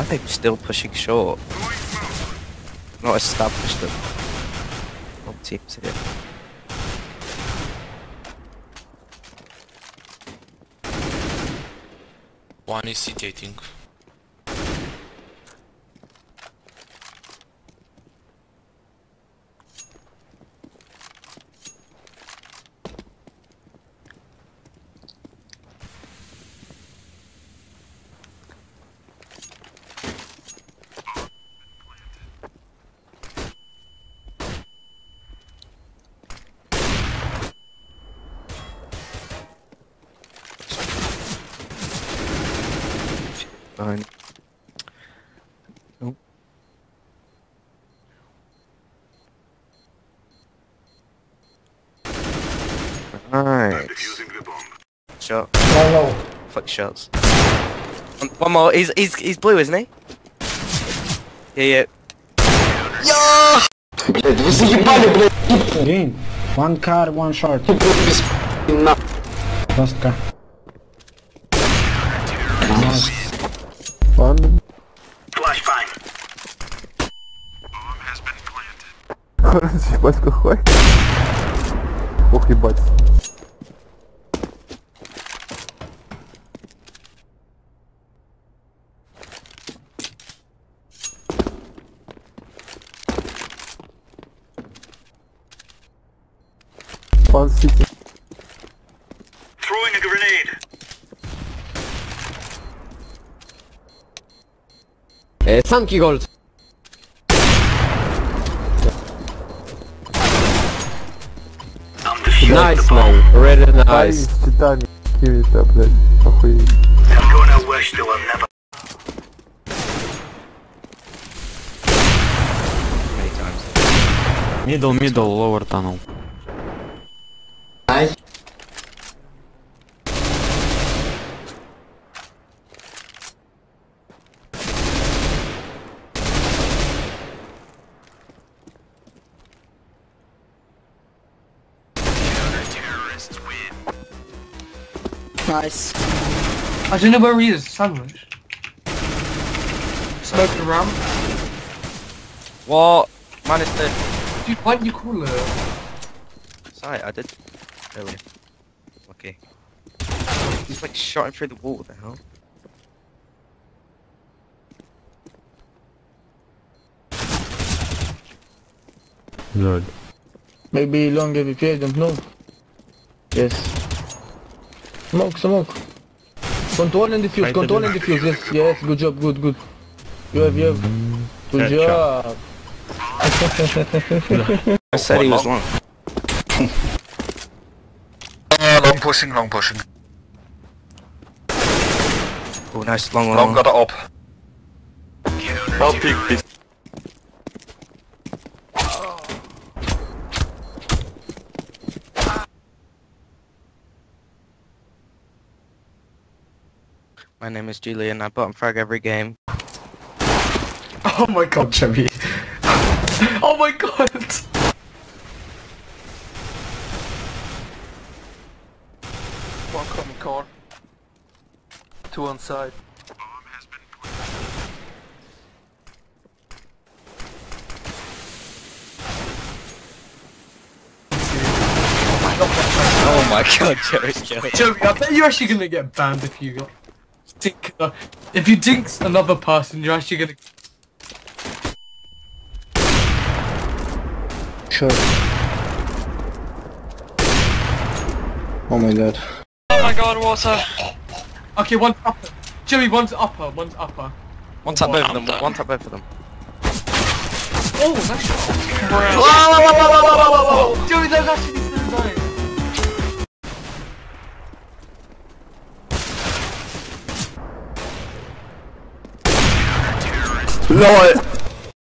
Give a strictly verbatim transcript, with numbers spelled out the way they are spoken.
they still pushing short? Not established them. All teams here. One is city, I think. Fine. Oh. Nice. Shot. No, no. Fuck shots. One, one more. He's he's he's blue, isn't he? Yeah, yeah. Yo! Блять, вы заебали, блять! Green. One car, one short. Last car. Nice. Ладно. Ебать какой. Ох, ебать. Фан Сити. Throwing a grenade. Uh, Sanki Gold. Nice man, really nice. Титаник, какими-то, блядь, охуеть. I'm gonna wish they were never. Many times. Middle, middle, lower tunnel. Nice. Nice. I don't know where he is, sandwich. Smoking around. What? Man is dead. Dude, why did you call her? Sorry, I did. Earlier. Okay. He's like shot him through the wall. What the hell? Good. Maybe long A V P, I don't know. Yes. Smoke, smoke. Control and defuse, control and defuse, yes, yes, good job, good, good. You have, you have. Good Yeah, job. I said he was long. Uh, long pushing, long pushing. Oh, nice long, long. Long got it up. I'll pick this. My name is Julian. I bottom frag every game. Oh my god, Jimmy. Oh my god! One coming car. Two on side. Oh my god, Jerry, Jerry. Joey, I bet you're actually gonna get banned if you got dink. Uh, if you dinks another person, you're actually gonna. Sure. Oh my god. Oh my god, water! Okay, one's upper. Joey, one's upper, one's upper. One tap both of them. done. One tap both of them. Oh, nice shot. Bro. Whoa, whoa, whoa, whoa, whoa, whoa, whoa. Joey, that was actually so nice. LOL!